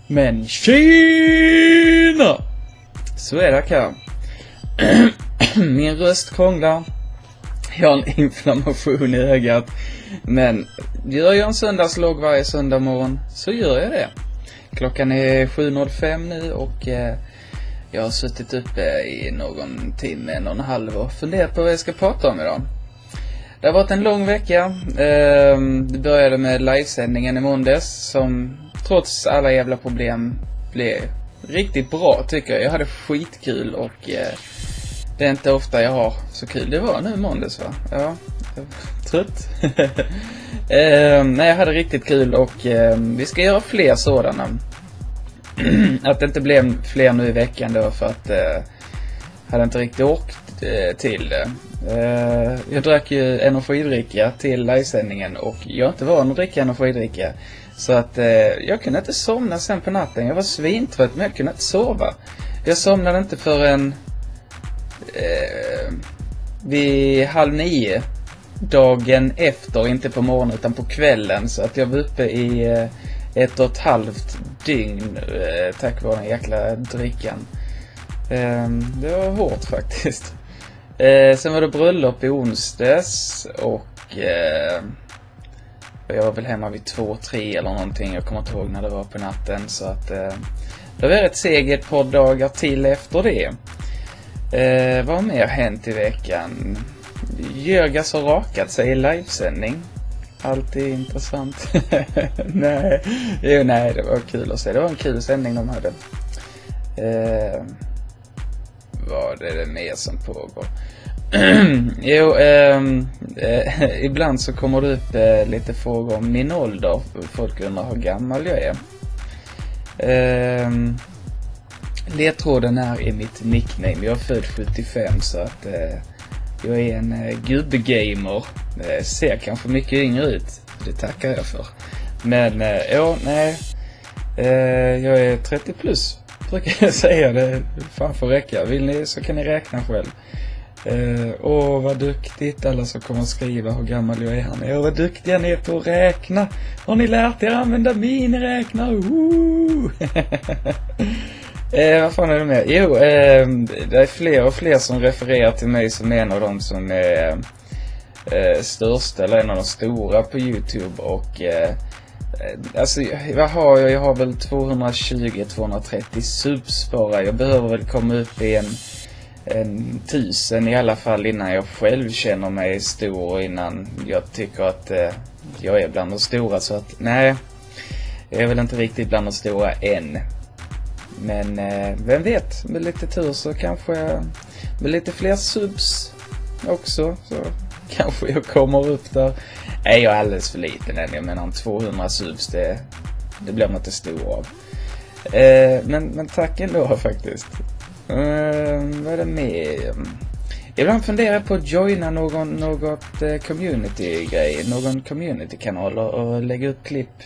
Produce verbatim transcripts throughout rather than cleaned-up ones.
Men Kina! Så är det här. Min röst krånglar. Jag har en inflammation i ögat. Men gör jag en söndagslogg varje söndag morgon så gör jag det. Klockan är sju noll fem nu och eh, jag har suttit uppe i någon timme, en och en halv och funderat på vad jag ska prata om idag. Det har varit en lång vecka. Eh, det började med livesändningen i måndags som trots alla jävla problem blev riktigt bra tycker jag. Jag hade skitkul och eh, det är inte ofta jag har så kul. Det var nu måndags va? Ja, trött. eh, nej, jag hade riktigt kul och eh, vi ska göra fler sådana. Att det inte blev fler nu i veckan då för att eh, hade inte riktigt åkt eh, till det. Eh, jag drack ju energidricka till livesändningen och jag är inte van att dricka energidricka. Så att eh, jag kunde inte somna sen på natten. Jag var svintrött men jag kunde inte sova. Jag somnade inte förrän eh, vid halv nio dagen efter, inte på morgonen utan på kvällen. Så att jag var uppe i eh, ett och ett halvt dygn eh, tack vare den jäkla drickan. Eh, det var hårt faktiskt. Eh, sen var det bröllop i onsdags och eh, jag var väl hemma vid två, tre eller någonting. Jag kommer inte ihåg när det var på natten. Så att eh, det var ett seg ett par dagar till efter det. Eh, vad har mer hänt i veckan? Jörgas har rakat sig i livesändning. Alltid intressant. nej, jo, nej, det var kul att se. Det var en kul sändning de hade. Eh, vad är det mer som pågår? jo, eh, eh, ibland så kommer det upp eh, lite frågor om min ålder. Folk undrar hur gammal jag är. Eh, ledtråden är i mitt nickname. Jag är född sjuttiofem så att eh, jag är en eh, gubbegamer. Eh, ser kanske mycket yngre ut. Det tackar jag för. Men eh, ja, nej. Eh, jag är trettio plus. Brukar jag säga det. Fan får räcka. Vill ni så kan ni räkna själv. Uh, åh vad duktigt alla som kommer att skriva hur gammal jag är. Åh vad duktiga ni är på att räkna. Har ni lärt er att använda miniräknare? uh. uh, Vad fan är det med? Jo, uh, det är fler och fler som refererar till mig som en av dem som är uh, största eller en av de stora på YouTube. Och uh, alltså vad har jag? Jag har väl tvåhundratjugo till tvåhundratrettio subs bara. Jag behöver väl komma upp i en en tusen i alla fall innan jag själv känner mig stor och innan jag tycker att eh, jag är bland de stora. Så att nej, jag är väl inte riktigt bland de stora än. Men eh, vem vet, med lite tur så kanske med lite fler subs också så kanske jag kommer upp där. Nej, jag är alldeles för liten än. Jag menar tvåhundra subs det, det blir man inte stor av. eh, men, men tack ändå faktiskt. Uh, vad är det med? Ibland funderar jag på att joina någon, något uh, community-grej, någon community-kanal och, och lägga upp klipp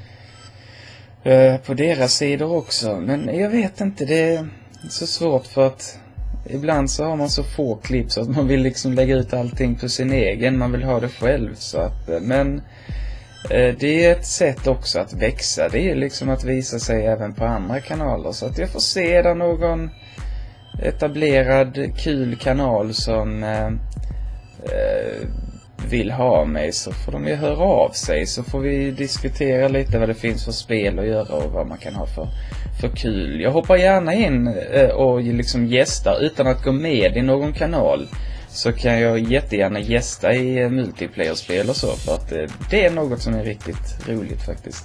uh, på deras sidor också. Men jag vet inte, det är så svårt för att ibland så har man så få klipp så att man vill liksom lägga ut allting på sin egen, man vill ha det själv. Så att, uh, men uh, det är ett sätt också att växa, det är liksom att visa sig även på andra kanaler. Så att jag får se där någon etablerad kul kanal som eh, eh, vill ha mig så får de ju höra av sig så får vi diskutera lite vad det finns för spel att göra och vad man kan ha för, för kul. Jag hoppar gärna in eh, och liksom gästar utan att gå med i någon kanal så kan jag jättegärna gästa i eh, multiplayer-spel och så för att eh, det är något som är riktigt roligt faktiskt.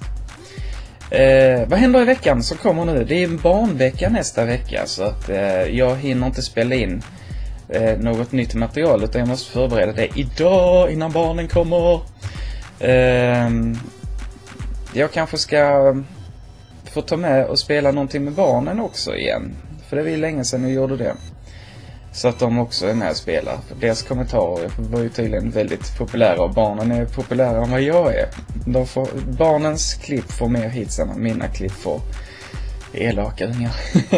Eh, vad händer i veckan som kommer nu? Det är en barnvecka nästa vecka så att eh, jag hinner inte spela in eh, något nytt material utan jag måste förbereda det idag innan barnen kommer. Eh, jag kanske ska få ta med och spela någonting med barnen också igen. För det var ju länge sedan jag gjorde det. Så att de också är med och spelar. För deras kommentarer var ju tydligen väldigt populära och barnen är populärare än vad jag är. De får, barnens klipp får mer hits än mina klipp får elaka ungar.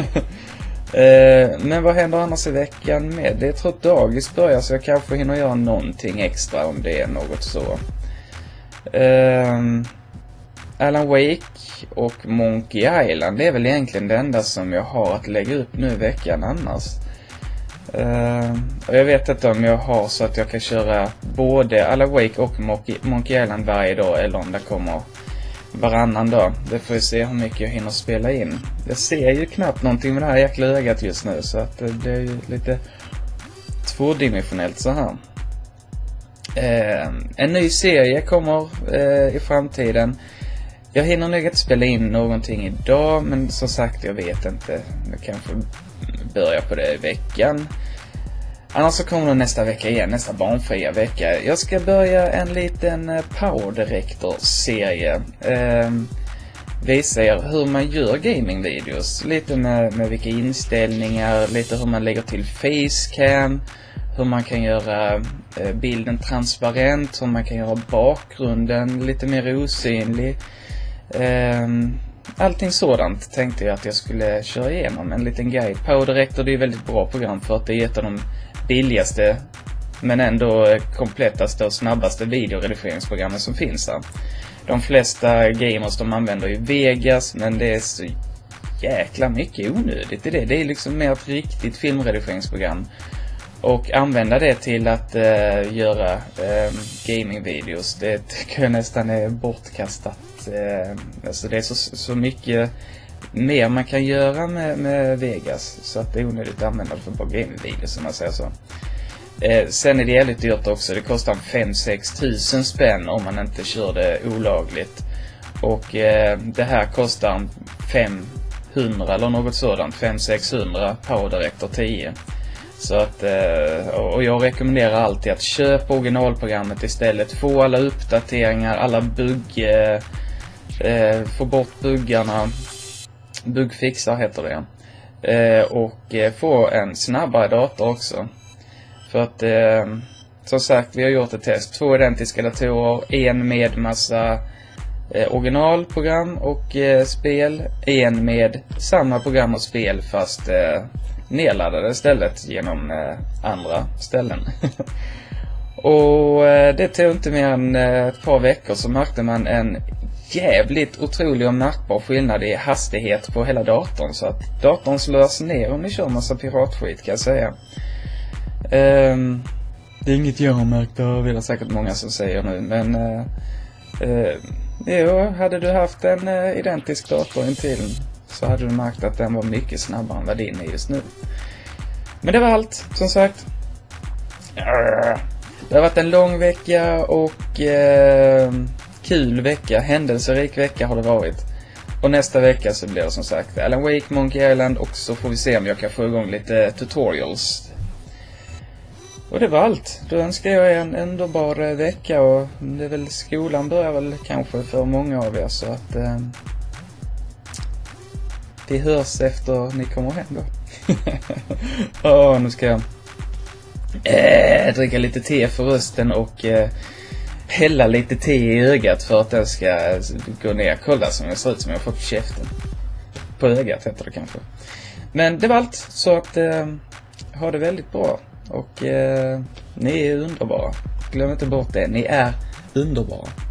eh, men vad händer annars i veckan med? Det är trött dagis börjar så jag kanske hinner göra någonting extra om det är något så. Eh, Alan Wake och Monkey Island, det är väl egentligen det enda som jag har att lägga upp nu i veckan annars. Uh, och jag vet inte om jag har så att jag kan köra både Alan Wake och Monkey, Monkey Island varje dag, eller om det kommer varannan dag. Det får vi se hur mycket jag hinner spela in. Jag ser ju knappt någonting med det här jäkla ögat just nu, så att det är ju lite tvådimensionellt så här. Uh, en ny serie kommer uh, i framtiden. Jag hinner nog inte spela in någonting idag, men som sagt, jag vet inte. Jag kanske börjar på det i veckan. Annars så kommer det nästa vecka igen, nästa barnfria vecka. Jag ska börja en liten Power Director-serie. Eh, visa er hur man gör gaming-videos. Lite med, med vilka inställningar, lite hur man lägger till facecam. Hur man kan göra eh, bilden transparent, hur man kan göra bakgrunden lite mer osynlig. Um, allting sådant tänkte jag att jag skulle köra igenom en liten guide. Power Director, det är ett väldigt bra program för att det är ett av de billigaste men ändå komplettaste och snabbaste videoredigeringsprogrammen som finns här. De flesta gamers, de använder ju Vegas, men det är så jäkla mycket onödigt i det. Det är liksom mer ett riktigt filmredigeringsprogram. Och använda det till att uh, göra uh, gamingvideos, det tycker jag nästan är bortkastat. Uh, alltså det är så, så mycket mer man kan göra med, med Vegas, så att det är onödigt att använda det för bara gamingvideos, som man säger så. Uh, sen är det jävligt dyrt också, det kostar fem till sex tusen spänn om man inte kör det olagligt. Och uh, det här kostar femhundra eller något sådant, fem till sexhundra Power Director tio. Så att, och jag rekommenderar alltid att köpa originalprogrammet istället. Få alla uppdateringar, alla bugg, eh, få bort buggarna, buggfixar heter det. Eh, och eh, få en snabbare dator också. För att, eh, som sagt, vi har gjort ett test. Två identiska datorer, en med massa eh, originalprogram och eh, spel. En med samma program och spel fast eh, nedladdade istället genom eh, andra ställen. Och eh, det tog inte mer än eh, ett par veckor så märkte man en jävligt otrolig och märkbar skillnad i hastighet på hela datorn. Så att datorn slös ner om ni kör massa piratskit, kan jag säga. Um, det är inget jag har märkt, det vill jag säkert många som säger nu. Men uh, uh, jo, hade du haft en uh, identisk dator intill så hade du märkt att den var mycket snabbare än vad din är just nu. Men det var allt, som sagt. Det har varit en lång vecka och uh, kul vecka, händelserik vecka har det varit. Och nästa vecka så blir det som sagt Alan Wake, Monkey Island, och så får vi se om jag kan få igång lite tutorials. Och det var allt. Då önskar jag en underbar vecka, och det är väl, skolan börjar väl kanske för många av er, så att eh, vi hörs efter ni kommer hem då. Åh, oh, nu ska jag eh, dricka lite te för rösten och eh, hälla lite te i ögat för att den ska gå ner. Kolla som jag ser ut som jag har fått käften. På ögat heter det kanske. Men det var allt, så att eh, ha det väldigt bra. Och eh, ni är underbara. Glöm inte bort det, ni är underbara.